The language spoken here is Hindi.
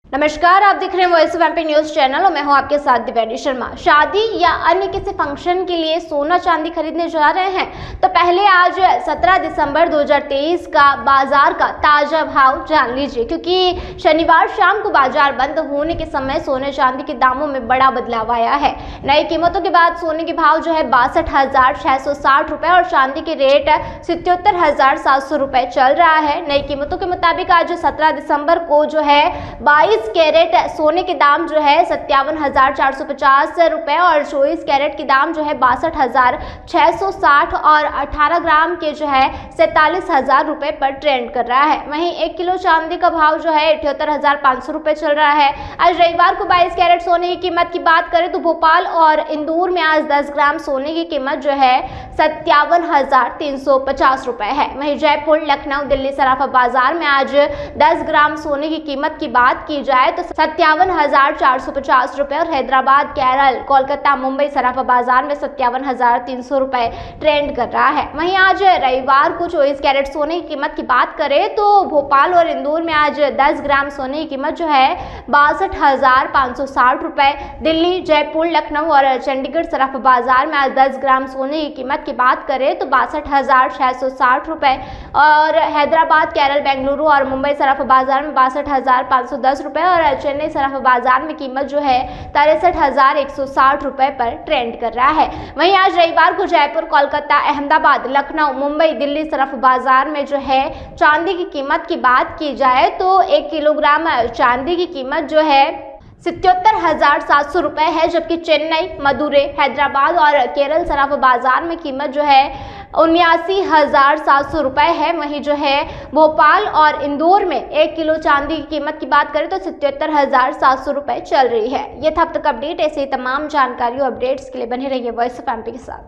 नमस्कार, आप देख रहे हैं voice of MP news channel और मैं हूं आपके साथ दिव्यांशी शर्मा। शादी या अन्य किसी फंक्शन के लिए सोना चांदी खरीदने जा रहे हैं तो पहले आज 17 दिसंबर 2023 का बाजार का ताजा भाव जान लीजिए, क्योंकि शनिवार शाम को बाजार बंद होने के समय सोने चांदी के दामों में बड़ा बदलाव आया है। नई कीमतों के बाद सोने के भाव जो है 62,660 रुपए और चांदी के रेट 77,700 रुपए चल रहा है। नई कीमतों के मुताबिक आज 17 दिसंबर को जो है 22 कैरेट सोने के दाम जो है 57,450 रुपए और 24 कैरेट के दाम जो है 62,660 और 18 ग्राम के जो है 47,000 रुपए पर ट्रेंड कर रहा है। वहीं 1 किलो चांदी का भाव जो है 78,500 रुपए चल रहा है। आज रविवार को 22 कैरेट सोने की कीमत की बात करें तो भोपाल और इंदौर में आज 10 ग्राम सोने की कीमत जो है 57,350 रुपए है। वहीं जयपुर, लखनऊ, दिल्ली सराफा बाजार में आज 10 ग्राम सोने की कीमत की बात की जाए तो 57,450 रुपए और हैदराबाद, केरल, कोलकाता, मुंबई सराफा बाजार में 57,300 रुपए ट्रेंड कर रहा है। वहीं आज रविवार को 24 कैरेट सोने की कीमत की बात करें तो भोपाल और इंदौर में आज 10 ग्राम सोने की कीमत जो है 62,560 रुपए। दिल्ली, जयपुर, लखनऊ और चंडीगढ़ सराफा बाजार में आज 10 ग्राम सोने की कीमत की बात करें तो 62,660 रुपए और हैदराबाद, केरल, बेंगलुरु और मुंबई सराफा बाजार में 62,510 रुपए और चेन्नई सराफा बाजार में कीमत जो है 63,160 रुपए पर ट्रेंड कर रहा है। वहीं आज रविवार को जयपुर, कोलकाता, अहमदाबाद, लखनऊ, मुंबई, दिल्ली सराफा बाजार में जो है चांदी की कीमत की बात की जाए तो 1 किलोग्राम चांदी की कीमत जो है 77,700 रुपए है, जबकि चेन्नई, मदुरै, हैदराबाद और केरल सराफा बाजार में कीमत जो है 79,700 रुपए है। वहीं जो है भोपाल और इंदौर में 1 किलो चांदी की कीमत की बात करें तो 77,700 रुपए चल रही है। ये था अब तक अपडेट। ऐसे ही तमाम जानकारी और अपडेट्स के लिए बने रहिए वॉइस ऑफ एमपी के साथ।